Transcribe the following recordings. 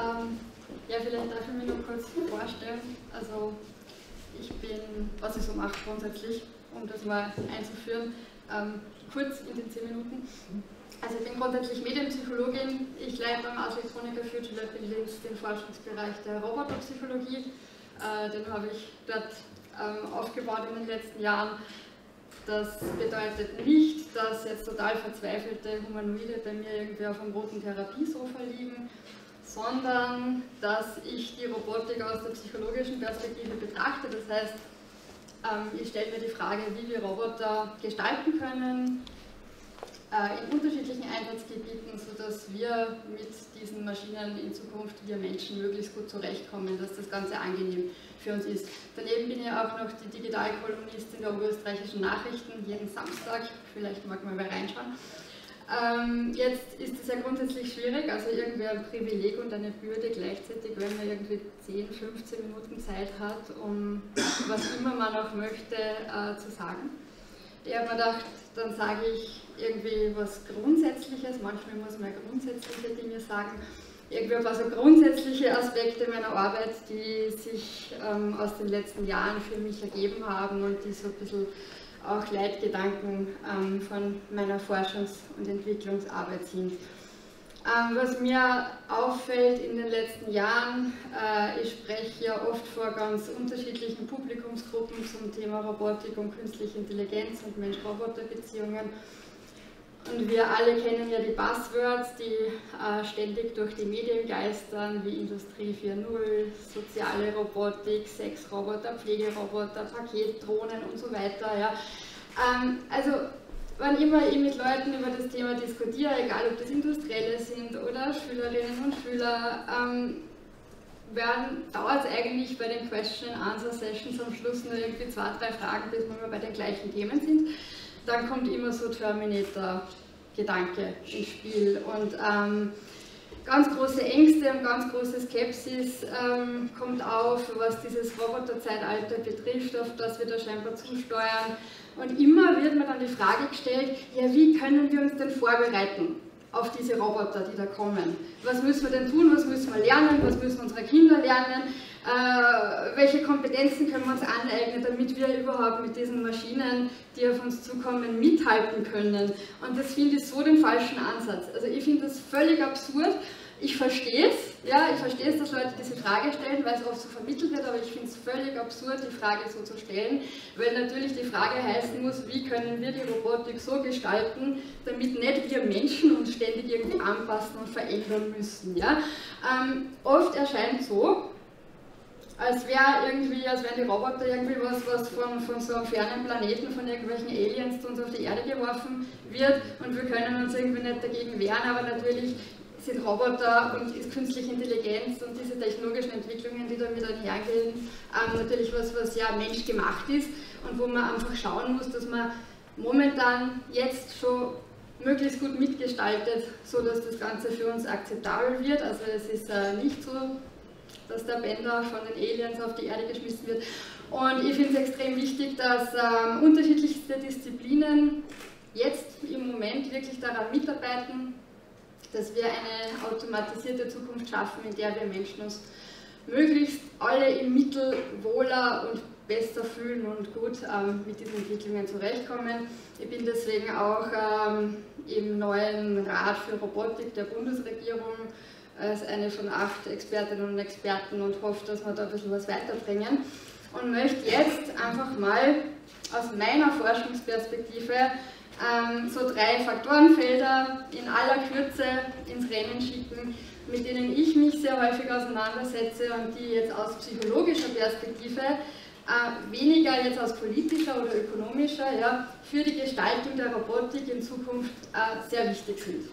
Ja, vielleicht darf ich mich noch kurz vorstellen. Also ich bin, was ich so mache grundsätzlich, um das mal einzuführen, kurz in den 10 Minuten. Also ich bin grundsätzlich Medienpsychologin, ich leite beim Ars Electronica Future Lab in Linz den Forschungsbereich der Roboterpsychologie. Den habe ich dort aufgebaut in den letzten Jahren. Das bedeutet nicht, dass jetzt total verzweifelte Humanoide bei mir irgendwie auf einem roten Therapiesofa liegen, sondern dass ich die Robotik aus der psychologischen Perspektive betrachte. Das heißt, ich stelle mir die Frage, wie wir Roboter gestalten können, in unterschiedlichen Einsatzgebieten, sodass wir mit diesen Maschinen in Zukunft, wir Menschen, möglichst gut zurechtkommen, dass das Ganze angenehm für uns ist. Daneben bin ich auch noch die Digitalkolumnistin der Oberösterreichischen Nachrichten, jeden Samstag, vielleicht mag man mal reinschauen. Jetzt ist es ja grundsätzlich schwierig, also irgendwie ein Privileg und eine Bürde gleichzeitig, wenn man irgendwie 10, 15 Minuten Zeit hat, um was immer man auch möchte zu sagen. Ich habe mir gedacht, dann sage ich irgendwie was Grundsätzliches, manchmal muss man grundsätzliche Dinge sagen, irgendwie ein paar so grundsätzliche Aspekte meiner Arbeit, die sich aus den letzten Jahren für mich ergeben haben und die so ein bisschen auch Leitgedanken von meiner Forschungs- und Entwicklungsarbeit sind. Was mir auffällt in den letzten Jahren, ich spreche ja oft vor ganz unterschiedlichen Publikumsgruppen zum Thema Robotik und künstliche Intelligenz und Mensch-Roboter-Beziehungen. Und wir alle kennen ja die Buzzwords, die ständig durch die Medien geistern, wie Industrie 4.0, soziale Robotik, Sexroboter, Pflegeroboter, Paketdrohnen und so weiter. Ja. Also, wann immer ich mit Leuten über das Thema diskutiere, egal ob das Industrielle sind oder Schülerinnen und Schüler, dauert es eigentlich bei den Question-and-Answer-Sessions am Schluss nur irgendwie 2, 3 Fragen, bis wir bei den gleichen Themen sind. Dann kommt immer so Terminator-Gedanke ins Spiel und ganz große Ängste und ganz große Skepsis kommt auf, was dieses Roboterzeitalter betrifft, auf das wir da scheinbar zusteuern. Und immer wird mir dann die Frage gestellt, ja, wie können wir uns denn vorbereiten auf diese Roboter, die da kommen? Was müssen wir denn tun, was müssen wir lernen, was müssen unsere Kinder lernen? Welche Kompetenzen können wir uns aneignen, damit wir überhaupt mit diesen Maschinen, die auf uns zukommen, mithalten können. Und das finde ich so den falschen Ansatz. Also ich finde das völlig absurd. Ich verstehe es, ja, ich verstehe es, dass Leute diese Frage stellen, weil es oft so vermittelt wird, aber ich finde es völlig absurd, die Frage so zu stellen, weil natürlich die Frage heißen muss, wie können wir die Robotik so gestalten, damit nicht wir Menschen uns ständig irgendwie anpassen und verändern müssen. Ja? Oft erscheint so, als wären die Roboter irgendwie was von so einem fernen Planeten, von irgendwelchen Aliens zu uns auf die Erde geworfen wird und wir können uns irgendwie nicht dagegen wehren, aber natürlich sind Roboter und ist künstliche Intelligenz und diese technologischen Entwicklungen, die damit einhergehen, natürlich was ja menschgemacht ist und wo man einfach schauen muss, dass man momentan jetzt schon möglichst gut mitgestaltet, sodass das Ganze für uns akzeptabel wird. Also es ist nicht so, dass der Bänder von den Aliens auf die Erde geschmissen wird. Und ich finde es extrem wichtig, dass unterschiedlichste Disziplinen jetzt im Moment wirklich daran mitarbeiten, dass wir eine automatisierte Zukunft schaffen, in der wir Menschen uns möglichst alle im Mittel wohler und besser fühlen und gut mit diesen Entwicklungen zurechtkommen. Ich bin deswegen auch im neuen Rat für Robotik der Bundesregierung als eine von 8 Expertinnen und Experten und hoffe, dass wir da ein bisschen was weiterbringen. Und möchte jetzt einfach mal aus meiner Forschungsperspektive so 3 Faktorenfelder in aller Kürze ins Rennen schicken, mit denen ich mich sehr häufig auseinandersetze und die jetzt aus psychologischer Perspektive, weniger jetzt aus politischer oder ökonomischer, ja, für die Gestaltung der Robotik in Zukunft sehr wichtig sind.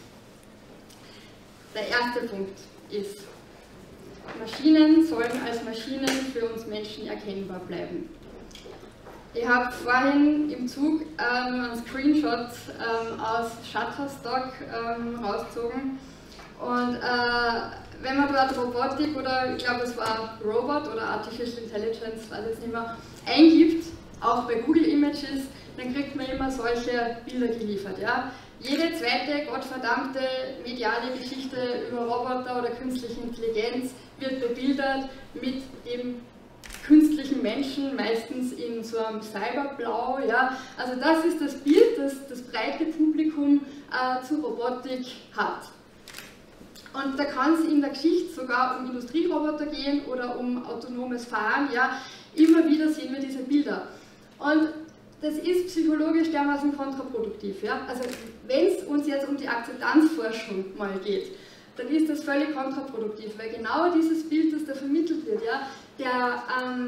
Der erste Punkt ist, Maschinen sollen als Maschinen für uns Menschen erkennbar bleiben. Ich habe vorhin im Zug einen Screenshot aus Shutterstock rausgezogen und wenn man dort Robotik oder ich glaube es war Robot oder Artificial Intelligence, weiß jetzt nicht mehr, eingibt, auch bei Google Images, dann kriegt man immer solche Bilder geliefert. Ja? Jede zweite gottverdammte mediale Geschichte über Roboter oder künstliche Intelligenz wird bebildert mit dem künstlichen Menschen, meistens in so einem Cyberblau. Ja. Also das ist das Bild, das das breite Publikum zu Robotik hat. Und da kann es in der Geschichte sogar um Industrieroboter gehen oder um autonomes Fahren. Ja. Immer wieder sehen wir diese Bilder. Und das ist psychologisch dermaßen kontraproduktiv. Ja. Also wenn es uns jetzt um die Akzeptanzforschung mal geht, dann ist das völlig kontraproduktiv, weil genau dieses Bild, das da vermittelt wird, ja, der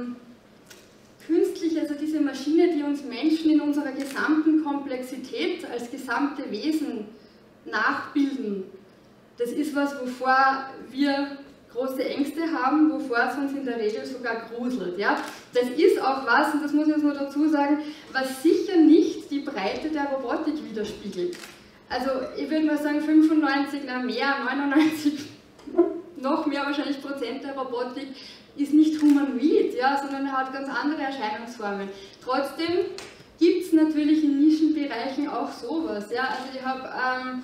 künstliche, also diese Maschine, die uns Menschen in unserer gesamten Komplexität als gesamte Wesen nachbilden, das ist was, wovor wir große Ängste haben, wovor es uns in der Regel sogar gruselt. Ja? Das ist auch was, und das muss ich jetzt nur dazu sagen, was sicher nicht die Breite der Robotik widerspiegelt. Also ich würde mal sagen 95, na mehr, 99, noch mehr wahrscheinlich Prozent der Robotik ist nicht humanoid, ja, sondern er hat ganz andere Erscheinungsformen. Trotzdem gibt es natürlich in Nischenbereichen auch sowas. Ja? Also ich habe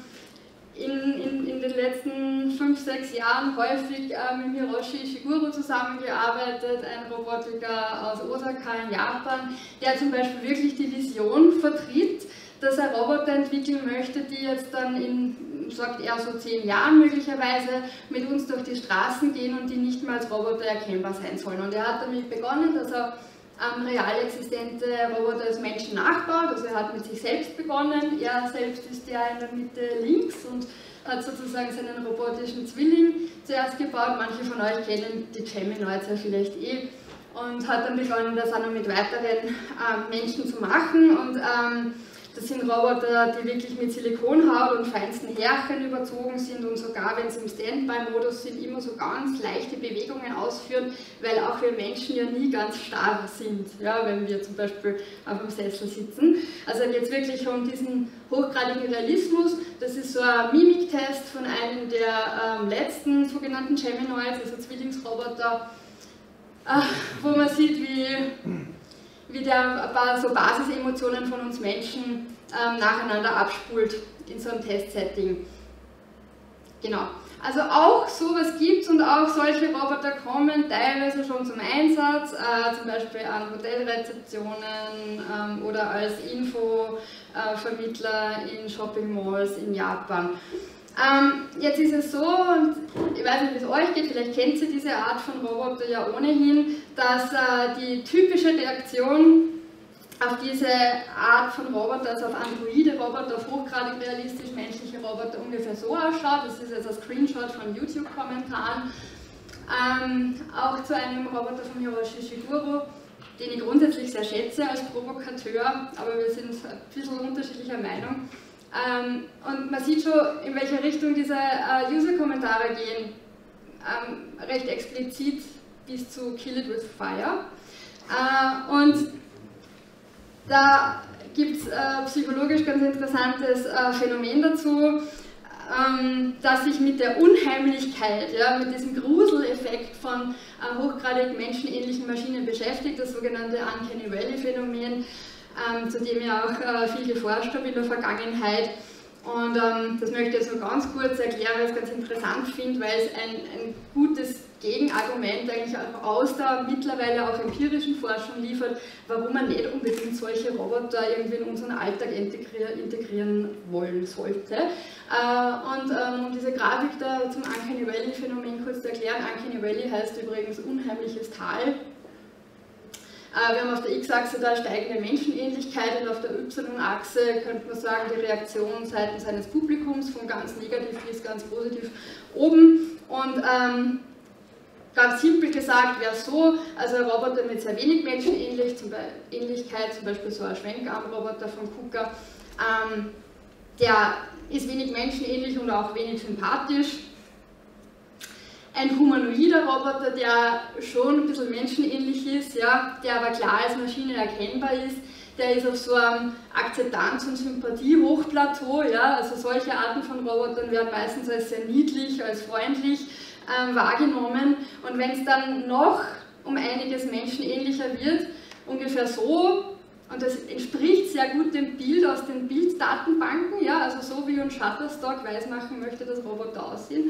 in den letzten 5-6 Jahren häufig mit Hiroshi Ishiguro zusammengearbeitet, ein Robotiker aus Osaka in Japan, der zum Beispiel wirklich die Vision vertritt, dass er Roboter entwickeln möchte, die jetzt dann in, sagt er, so 10 Jahren möglicherweise mit uns durch die Straßen gehen und die nicht mehr als Roboter erkennbar sein sollen. Und er hat damit begonnen, dass er real existente Roboter als Menschen nachbaut, also er hat mit sich selbst begonnen, er selbst ist ja in der Mitte links und hat sozusagen seinen robotischen Zwilling zuerst gebaut, manche von euch kennen die Geminoids ja vielleicht eh, und hat dann begonnen, das auch noch mit weiteren Menschen zu machen und das sind Roboter, die wirklich mit Silikonhaut und feinsten Härchen überzogen sind und sogar, wenn sie im Standby-Modus sind, immer so ganz leichte Bewegungen ausführen, weil auch wir Menschen ja nie ganz starr sind, ja, wenn wir zum Beispiel auf dem Sessel sitzen. Also geht es wirklich um diesen hochgradigen Realismus. Das ist so ein Mimiktest von einem der letzten sogenannten Geminoids, also Zwillingsroboter, wo man sieht, wie der ein paar so Basisemotionen von uns Menschen nacheinander abspult in so einem Testsetting. Genau. Also auch sowas gibt es und auch solche Roboter kommen teilweise schon zum Einsatz, zum Beispiel an Hotelrezeptionen oder als Infovermittler in Shopping Malls in Japan. Jetzt ist es so, und ich weiß nicht, wie es euch geht, vielleicht kennt ihr diese Art von Roboter ja ohnehin, dass die typische Reaktion auf diese Art von Roboter, also auf androide Roboter, auf hochgradig realistisch menschliche Roboter ungefähr so ausschaut. Das ist jetzt ein Screenshot von YouTube-Kommentaren. Auch zu einem Roboter von Hiroshi Ishiguro, den ich grundsätzlich sehr schätze als Provokateur, aber wir sind ein bisschen unterschiedlicher Meinung. Und man sieht schon, in welche Richtung diese User-Kommentare gehen, recht explizit bis zu Kill it with fire. Und da gibt es psychologisch ganz interessantes Phänomen dazu, dass sich mit der Unheimlichkeit, ja, mit diesem Gruseleffekt von hochgradig menschenähnlichen Maschinen beschäftigt, das sogenannte Uncanny Valley-Phänomen, zu dem ich auch viel geforscht habe in der Vergangenheit. Und das möchte ich jetzt nur ganz kurz erklären, weil ich es ganz interessant finde, weil es ein gutes Gegenargument eigentlich auch aus der mittlerweile auch empirischen Forschung liefert, warum man nicht unbedingt solche Roboter irgendwie in unseren Alltag integrieren wollen sollte. Um diese Grafik da zum Uncanny Valley-Phänomen kurz zu erklären, Uncanny Valley heißt übrigens unheimliches Tal. Wir haben auf der X-Achse da steigende Menschenähnlichkeit und auf der Y-Achse könnte man sagen, die Reaktion seitens eines Publikums von ganz negativ bis ganz positiv oben. Und ganz simpel gesagt wäre es so, also ein Roboter mit sehr wenig Menschenähnlichkeit, zum Beispiel so ein Schwenkarmroboter von KUKA, der ist wenig menschenähnlich und auch wenig sympathisch. Ein humanoider Roboter, der schon ein bisschen menschenähnlich ist, ja, der aber klar als Maschine erkennbar ist, der ist auf so einem Akzeptanz- und Sympathie-Hochplateau. Ja, also solche Arten von Robotern werden meistens als sehr niedlich, als freundlich wahrgenommen. Und wenn es dann noch um einiges menschenähnlicher wird, ungefähr so, Und das entspricht sehr gut dem Bild aus den Bilddatenbanken, ja, also so wie uns Shutterstock weismachen möchte, dass Roboter aussehen,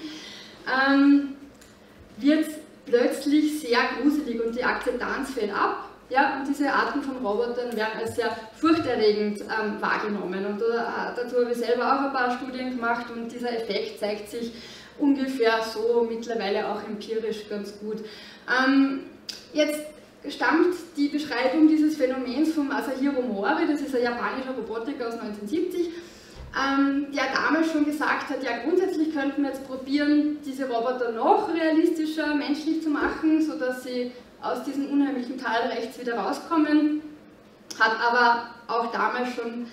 wird plötzlich sehr gruselig und die Akzeptanz fällt ab. Ja, und diese Arten von Robotern werden als sehr furchterregend wahrgenommen. Und dazu habe ich selber auch ein paar Studien gemacht und dieser Effekt zeigt sich ungefähr so mittlerweile auch empirisch ganz gut. Jetzt stammt die Beschreibung dieses Phänomens von Masahiro Mori, das ist ein japanischer Robotiker aus 1970, der damals schon gesagt hat, ja grundsätzlich könnten wir jetzt probieren, diese Roboter noch realistischer, menschlich zu machen, sodass sie aus diesem unheimlichen Tal rechts wieder rauskommen, hat aber auch damals schon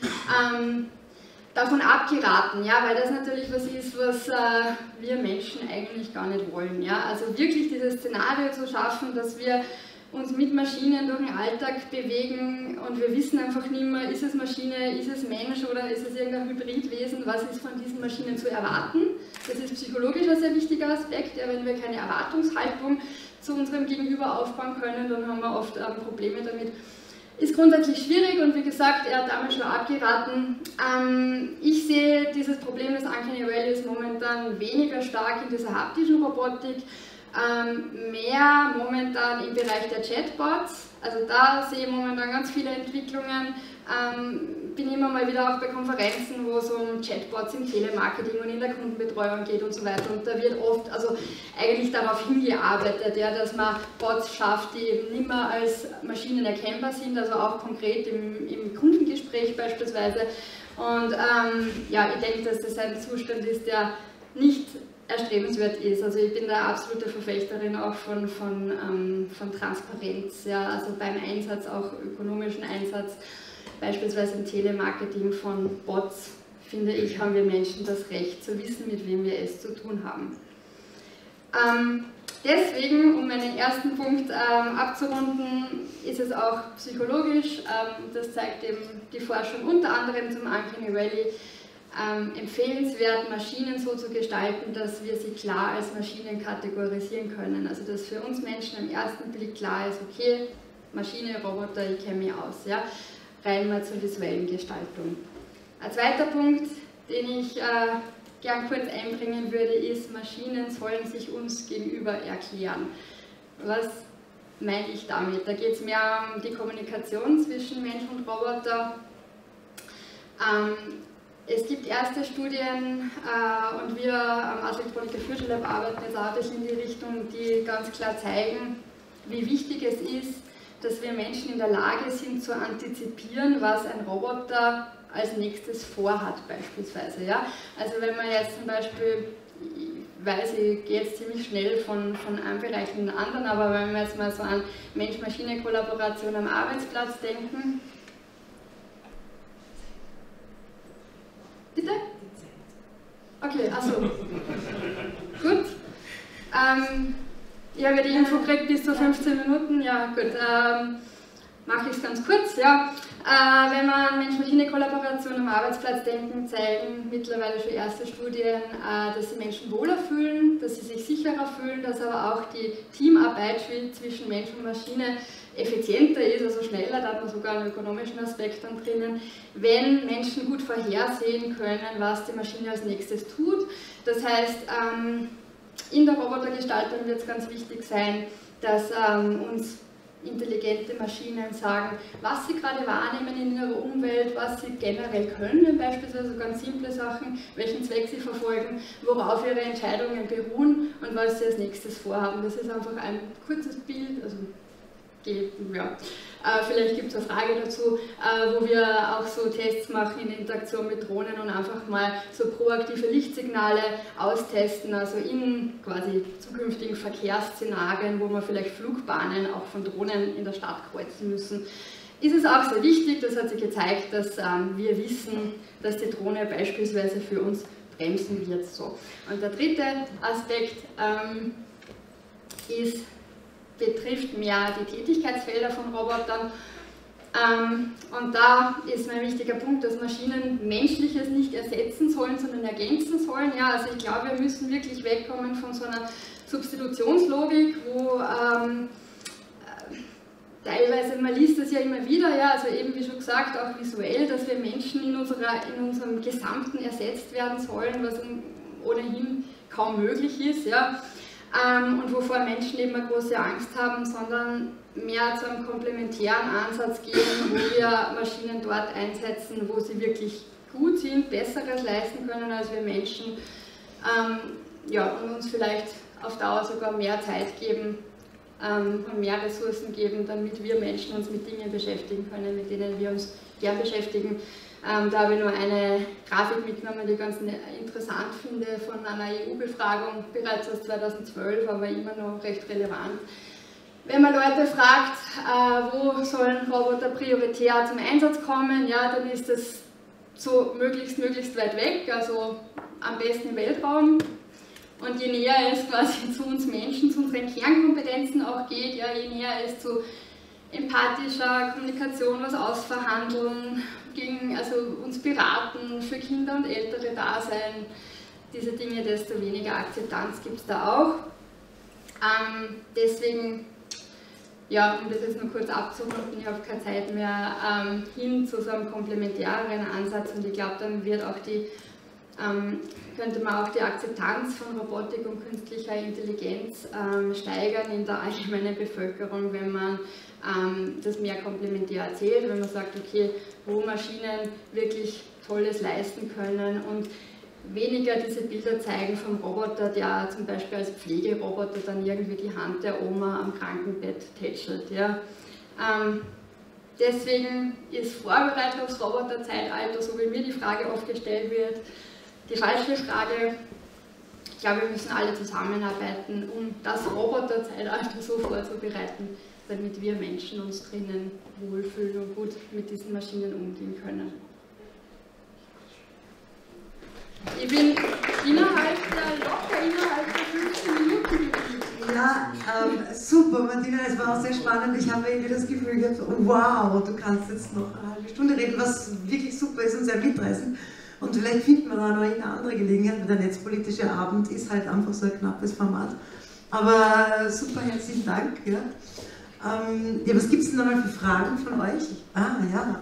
davon abgeraten, ja, weil das natürlich was ist, was wir Menschen eigentlich gar nicht wollen. Ja? Also wirklich dieses Szenario zu schaffen, dass wir uns mit Maschinen durch den Alltag bewegen und wir wissen einfach nicht mehr, ist es Maschine, ist es Mensch oder ist es irgendein Hybridwesen, was ist von diesen Maschinen zu erwarten. Das ist psychologisch ein sehr wichtiger Aspekt, ja, wenn wir keine Erwartungshaltung zu unserem Gegenüber aufbauen können, dann haben wir oft Probleme damit. Ist grundsätzlich schwierig und wie gesagt, er hat damals schon abgeraten. Ich sehe dieses Problem des Uncanny Valleys momentan weniger stark in dieser haptischen Robotik, mehr momentan im Bereich der Chatbots. Also da sehe ich momentan ganz viele Entwicklungen. Bin immer mal wieder auch bei Konferenzen, wo es um Chatbots im Telemarketing und in der Kundenbetreuung geht und so weiter. Und da wird oft also eigentlich darauf hingearbeitet, ja, dass man Bots schafft, die eben nicht mehr als Maschinen erkennbar sind, also auch konkret im Kundengespräch beispielsweise. Und ja, ich denke, dass das ein Zustand ist, der nicht erstrebenswert ist. Also ich bin da absolute Verfechterin auch von Transparenz, ja, also beim Einsatz, auch ökonomischen Einsatz, beispielsweise im Telemarketing von Bots, finde ich, haben wir Menschen das Recht zu wissen, mit wem wir es zu tun haben. Deswegen, um meinen ersten Punkt abzurunden, ist es auch psychologisch, das zeigt eben die Forschung unter anderem zum Uncanny Valley, empfehlenswert, Maschinen so zu gestalten, dass wir sie klar als Maschinen kategorisieren können. Also dass für uns Menschen am ersten Blick klar ist, okay, Maschine, Roboter, ich kenne mich aus. Ja? Rein mal zur visuellen Gestaltung. Ein zweiter Punkt, den ich gern kurz einbringen würde, ist, Maschinen sollen sich uns gegenüber erklären. Was meine ich damit? Da geht es mehr um die Kommunikation zwischen Mensch und Roboter. Es gibt erste Studien und wir am Electronica Future Lab arbeiten jetzt auch ein bisschen in die Richtung, die ganz klar zeigen, wie wichtig es ist, dass wir Menschen in der Lage sind zu antizipieren, was ein Roboter als nächstes vorhat beispielsweise. Ja? Also wenn man jetzt zum Beispiel, ich weiß, ich gehe jetzt ziemlich schnell von einem Bereich in den anderen, aber wenn wir jetzt mal so an Mensch-Maschine-Kollaboration am Arbeitsplatz denken. Bitte? Okay, also gut. Ich habe ja die Info gekriegt bis zu 15 Minuten. Ja, gut. Mache ich es ganz kurz. Ja. Wenn wir an Mensch-Maschine-Kollaboration am Arbeitsplatz denken, zeigen mittlerweile schon erste Studien, dass sich Menschen wohler fühlen, dass sie sich sicherer fühlen, dass aber auch die Teamarbeit zwischen Mensch und Maschine effizienter ist, also schneller, da hat man sogar einen ökonomischen Aspekt dann drinnen, wenn Menschen gut vorhersehen können, was die Maschine als nächstes tut. Das heißt, in der Robotergestaltung wird es ganz wichtig sein, dass uns intelligente Maschinen sagen, was sie gerade wahrnehmen in ihrer Umwelt, was sie generell können, beispielsweise ganz simple Sachen, welchen Zweck sie verfolgen, worauf ihre Entscheidungen beruhen und was sie als nächstes vorhaben. Das ist einfach ein kurzes Bild, also ja. Vielleicht gibt es eine Frage dazu, wo wir auch so Tests machen in Interaktion mit Drohnen und einfach mal so proaktive Lichtsignale austesten, also in quasi zukünftigen Verkehrsszenarien, wo wir vielleicht Flugbahnen auch von Drohnen in der Stadt kreuzen müssen. Ist es auch sehr wichtig, das hat sich gezeigt, dass wir wissen, dass die Drohne beispielsweise für uns bremsen wird. So. Und der dritte Aspekt betrifft mehr die Tätigkeitsfelder von Robotern. Und da ist ein wichtiger Punkt, dass Maschinen Menschliches nicht ersetzen sollen, sondern ergänzen sollen. Ja, also ich glaube, wir müssen wirklich wegkommen von so einer Substitutionslogik, wo teilweise, man liest das ja immer wieder, ja, also eben wie schon gesagt, auch visuell, dass wir Menschen in unserem Gesamten ersetzt werden sollen, was ohnehin kaum möglich ist, ja, und wovor Menschen eben eine große Angst haben, sondern mehr zu einem komplementären Ansatz gehen, wo wir Maschinen dort einsetzen, wo sie wirklich gut sind, Besseres leisten können als wir Menschen, ja, und uns vielleicht auf Dauer sogar mehr Zeit geben und mehr Ressourcen geben, damit wir Menschen uns mit Dingen beschäftigen können, mit denen wir uns gern beschäftigen. Da habe ich nur eine Grafik mitgenommen, die ich ganz interessant finde, von einer EU-Befragung, bereits aus 2012, aber immer noch recht relevant. Wenn man Leute fragt, wo sollen Roboter prioritär zum Einsatz kommen, ja, dann ist das so möglichst weit weg, also am besten im Weltraum. Und je näher es quasi zu uns Menschen, zu unseren Kernkompetenzen auch geht, ja, je näher es zu empathischer Kommunikation, was ausverhandeln, also uns beraten, für Kinder und Ältere da sein, diese Dinge, desto weniger Akzeptanz gibt es da auch. Deswegen, ja, um das jetzt nur kurz abzurunden, ich habe keine Zeit mehr, hin zu so einem komplementären Ansatz, und ich glaube, dann wird auch könnte man auch die Akzeptanz von Robotik und künstlicher Intelligenz steigern in der allgemeinen Bevölkerung, wenn man das mehr komplementär erzählt, wenn man sagt, okay, wo Maschinen wirklich Tolles leisten können und weniger diese Bilder zeigen vom Roboter, der zum Beispiel als Pflegeroboter dann irgendwie die Hand der Oma am Krankenbett tätschelt. Ja. Deswegen ist Vorbereitung aufs Roboterzeitalter, so wie mir die Frage oft gestellt wird, die falsche Frage. Ich glaube, wir müssen alle zusammenarbeiten, um das Roboterzeitalter so vorzubereiten, damit wir Menschen uns drinnen wohlfühlen und gut mit diesen Maschinen umgehen können. Ich bin innerhalb der 15 Minuten geblieben. Ja, super, Martina, es war auch sehr spannend. Ich habe irgendwie das Gefühl gehabt, wow, du kannst jetzt noch eine halbe Stunde reden, was wirklich super ist und sehr mitreißend. Und vielleicht findet man da noch eine andere Gelegenheit, weil der netzpolitische Abend ist halt einfach so ein knappes Format. Aber super, herzlichen Dank. Ja, ja, was gibt es denn nochmal für Fragen von euch? Ah, ja.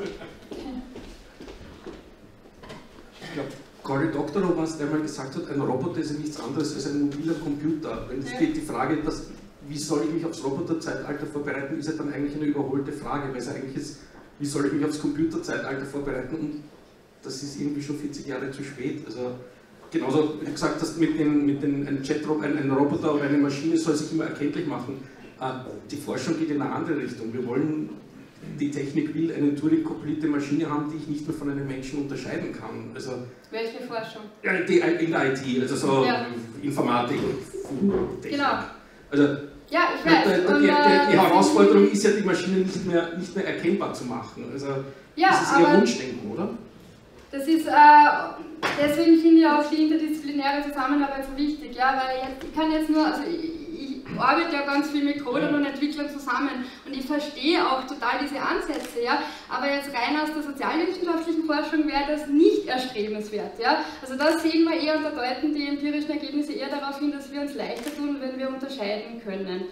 Ich glaube, Cory Doctorow, was der mal gesagt hat, ein Roboter ist ja nichts anderes als ein mobiler Computer. Wenn es geht, die Frage, wie soll ich mich aufs Roboterzeitalter vorbereiten, ist ja dann eigentlich eine überholte Frage, weil es eigentlich ist, wie soll ich mich aufs Computerzeitalter vorbereiten, und das ist irgendwie schon 40 Jahre zu spät. Also genauso, wie du gesagt hast, ein Roboter oder eine Maschine soll sich immer erkenntlich machen. Die Forschung geht in eine andere Richtung. Die Technik will eine Turing-kompilierte Maschine haben, die ich nicht mehr von einem Menschen unterscheiden kann. Also, welche Forschung? Ja, in der IT, also so ja. Informatik und Technik. Genau. Also, ja, ich weiß. Die Herausforderung ist ja, die Maschine nicht mehr erkennbar zu machen. Also, ja, das ist eher Wunschdenken, oder? Das ist, deswegen finde ich auch die interdisziplinäre Zusammenarbeit so wichtig, ja, weil ich kann jetzt nur, also ich arbeite ja ganz viel mit Codern und Entwicklern zusammen und ich verstehe auch total diese Ansätze, ja, aber jetzt rein aus der sozialwissenschaftlichen Forschung wäre das nicht erstrebenswert, ja, also das sehen wir eher und da deuten die empirischen Ergebnisse eher darauf hin, dass wir uns leichter tun, wenn wir unterscheiden können.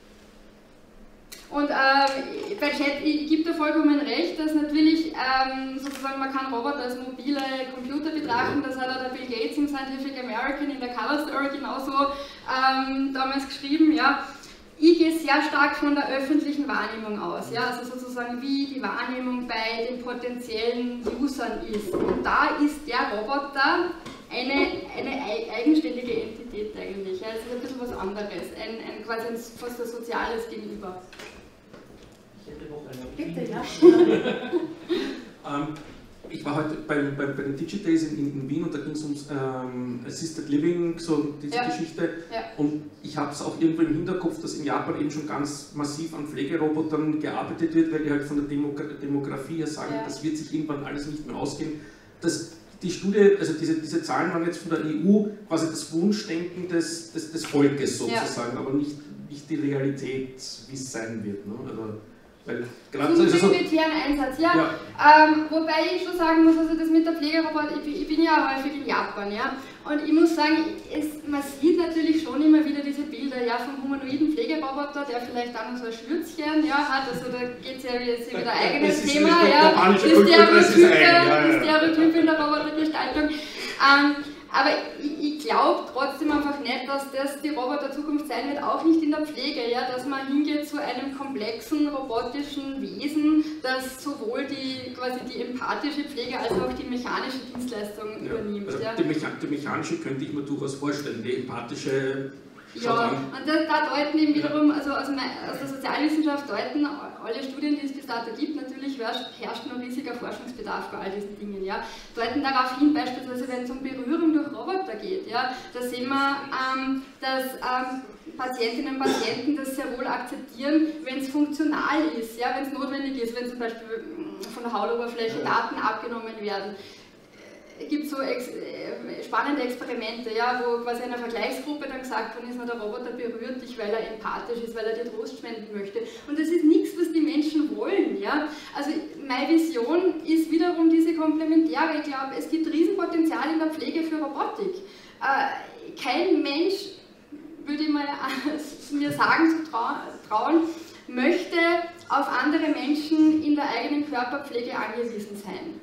Und bei Chat, ich gebe da vollkommen recht, dass natürlich sozusagen man kann Roboter als mobile Computer betrachten, das hat auch der Bill Gates im Scientific American in der Cover Story genauso damals geschrieben. Ja. Ich gehe sehr stark von der öffentlichen Wahrnehmung aus, ja, also sozusagen wie die Wahrnehmung bei den potenziellen Usern ist. Und da ist der Roboter eine eigenständige Entität eigentlich, ja. Es ist ein bisschen was anderes, quasi fast ein soziales Gegenüber. Bitte, ja. Ich war heute bei den Digidays in Wien und da ging es ums Assisted Living, so diese Geschichte. Ja. Und ich habe es auch irgendwo im Hinterkopf, dass in Japan eben schon ganz massiv an Pflegerobotern gearbeitet wird, weil die halt von der Demografie her sagen, das wird sich irgendwann alles nicht mehr ausgehen. Die Studie, also diese Zahlen waren jetzt von der EU quasi das Wunschdenken des Volkes sozusagen, aber nicht die Realität, wie es sein wird. Ne? Also, weil gerade zum prioritären Einsatz, ja. Wobei ich schon sagen muss, also das mit der Pflegeroboter, ich bin ja häufig in Japan, ja, und ich muss sagen, man sieht natürlich schon immer wieder diese Bilder, ja, ja, vom humanoiden Pflegeroboter, der vielleicht auch noch so ein Schürzchen hat, also da geht es ja wieder eigenes Thema, die Stereotype in der Robotergestaltung. Aber ich glaube trotzdem einfach nicht, dass das die Roboter-Zukunft sein wird, auch nicht in der Pflege, dass man hingeht zu einem komplexen robotischen Wesen, das sowohl quasi die empathische Pflege als auch die mechanische Dienstleistung übernimmt. Also die mechanische könnte ich mir durchaus vorstellen, die empathische. Ja, und da deuten eben wiederum, also aus der Sozialwissenschaft deuten alle Studien, die es bis dato gibt, natürlich herrscht noch riesiger Forschungsbedarf bei all diesen Dingen, deuten darauf hin, beispielsweise wenn es um Berührung durch Roboter geht, da sehen wir, dass Patientinnen und Patienten das sehr wohl akzeptieren, wenn es funktional ist, wenn es notwendig ist, wenn zum Beispiel von der Hautoberfläche Daten abgenommen werden. Es gibt so spannende Experimente, wo quasi einer Vergleichsgruppe dann gesagt worden ist, der Roboter berührt dich, weil er empathisch ist, weil er dir Trost spenden möchte. Und das ist nichts, was die Menschen wollen. Also meine Vision ist wiederum diese komplementäre. Ich glaube, es gibt Riesenpotenzial in der Pflege für Robotik. Kein Mensch, würde ich mal mir sagen, zu trauen, möchte auf andere Menschen in der eigenen Körperpflege angewiesen sein.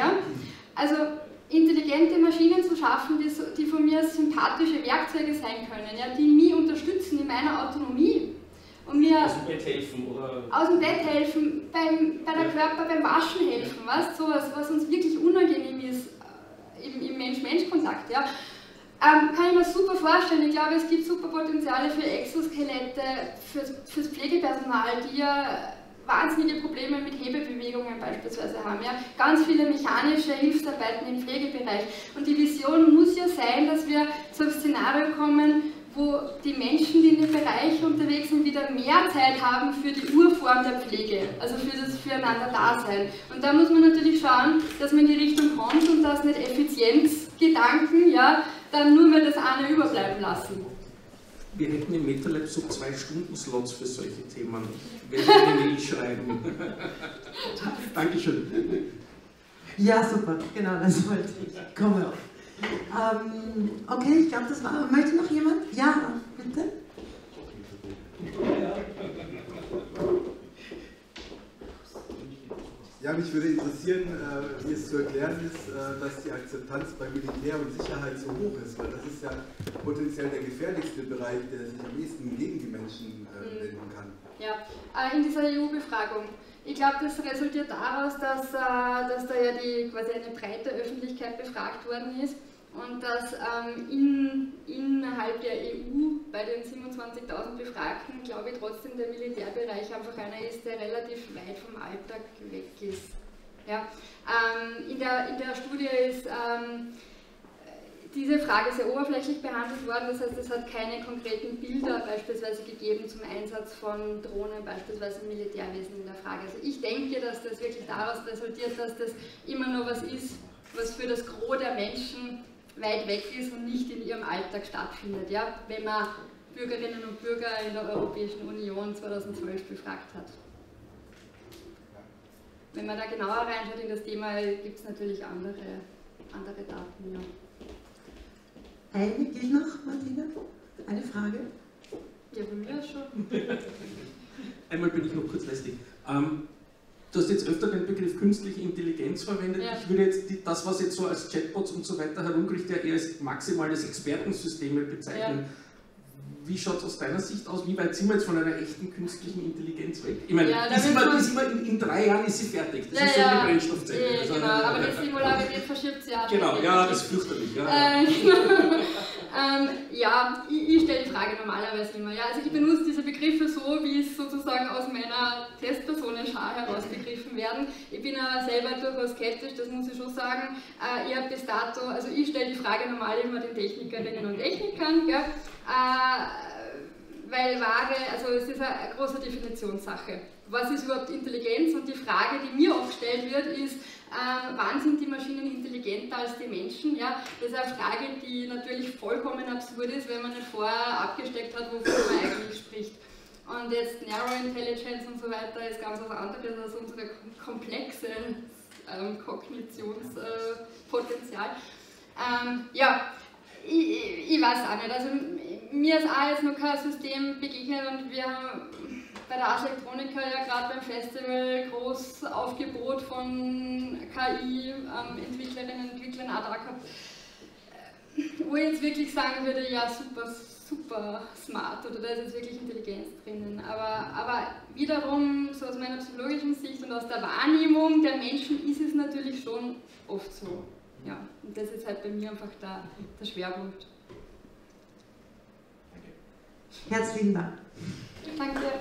Also intelligente Maschinen zu schaffen, die von mir sympathische Werkzeuge sein können, die mich unterstützen in meiner Autonomie und mir aus dem Bett helfen, oder? Aus dem Bett helfen, beim Waschen helfen, sowas, was uns wirklich unangenehm ist im Mensch-Mensch-Kontakt. Kann ich mir super vorstellen. Ich glaube, es gibt super Potenziale für Exoskelette, fürs Pflegepersonal, die wahnsinnige Probleme mit Hebebewegungen beispielsweise haben. Ganz viele mechanische Hilfsarbeiten im Pflegebereich. Und die Vision muss sein, dass wir zu einem Szenario kommen, wo die Menschen, die in dem Bereich unterwegs sind, wieder mehr Zeit haben für die Urform der Pflege, also für das Füreinander-Dasein. Und da muss man natürlich schauen, dass man in die Richtung kommt und dass nicht Effizienzgedanken dann nur mehr das eine überbleiben lassen. Wir hätten im MetaLab so 2-Stunden-Slots für solche Themen. Ich werde eine Mail schreiben. Dankeschön. Ja, super, genau, das wollte ich. Komm auf. Okay, ich glaube, das war. Möchte noch jemand? Ja, bitte. Ja, mich würde interessieren, wie es zu erklären ist, dass die Akzeptanz bei Militär und Sicherheit so hoch ist, weil das ist ja potenziell der gefährlichste Bereich, der sich am ehesten gegen die Menschen wenden kann. Ja, in dieser EU-Befragung. Ich glaube, das resultiert daraus, dass da ja quasi eine breite Öffentlichkeit befragt worden ist und dass innerhalb der EU bei den 27.000 Befragten, glaube ich, trotzdem der Militärbereich einfach einer ist, der relativ weit vom Alltag weg ist. In der Studie ist diese Frage sehr oberflächlich behandelt worden, das heißt, es hat keine konkreten Bilder beispielsweise gegeben zum Einsatz von Drohnen, beispielsweise im Militärwesen in der Frage. Also ich denke, dass das wirklich daraus resultiert, dass das immer nur was ist, was für das Gros der Menschen weit weg ist und nicht in ihrem Alltag stattfindet, wenn man Bürgerinnen und Bürger in der Europäischen Union 2012 befragt hat. Wenn man da genauer reinschaut in das Thema, gibt es natürlich andere Daten. Eine gilt noch, Martina? Eine Frage? Ja, bei mir schon. Einmal bin ich noch kurz lästig. Du hast jetzt öfter den Begriff künstliche Intelligenz verwendet. Ich würde jetzt das, was jetzt so als Chatbots und so weiter herumkriegt, eher als maximales Expertensysteme bezeichnen. Wie schaut es aus deiner Sicht aus? Wie weit sind wir jetzt von einer echten künstlichen Intelligenz weg? Ich meine, in 3 Jahren ist sie fertig. Das ist so eine Brennstoffzelle. Genau, aber die Singularität verschiebt sie auch. Genau, das ist fürchterlich. Ich stelle die Frage normalerweise immer. Also ich benutze diese Begriffe so, wie es sozusagen aus meiner Testpersonenschar heraus begriffen werden. Ich bin aber selber durchaus skeptisch, das muss ich schon sagen. Ich habe bis dato, also ich stelle die Frage normal immer den Technikerinnen und Technikern, weil es ist eine große Definitionssache. Was ist überhaupt Intelligenz? Und die Frage, die mir oft gestellt wird, ist, wann sind die Maschinen intelligenter als die Menschen? Das ist eine Frage, die natürlich vollkommen absurd ist, wenn man nicht vorher abgesteckt hat, wovon man eigentlich spricht. Und jetzt Narrow Intelligence und so weiter ist ganz was anderes als unsere komplexe Kognitionspotenzial. Ich weiß auch nicht. Also mir ist auch jetzt noch kein System begegnet und wir haben bei der Ars Electronica ja gerade beim Festival groß Aufgebot von KI-Entwicklerinnen und Entwicklern auch da gehabt, wo ich jetzt wirklich sagen würde, ja super, super smart oder da ist jetzt wirklich Intelligenz drinnen. Aber wiederum, so aus meiner psychologischen Sicht und aus der Wahrnehmung der Menschen ist es natürlich schon oft so. Ja, und das ist halt bei mir einfach der Schwerpunkt. Herzlichen Dank. Danke.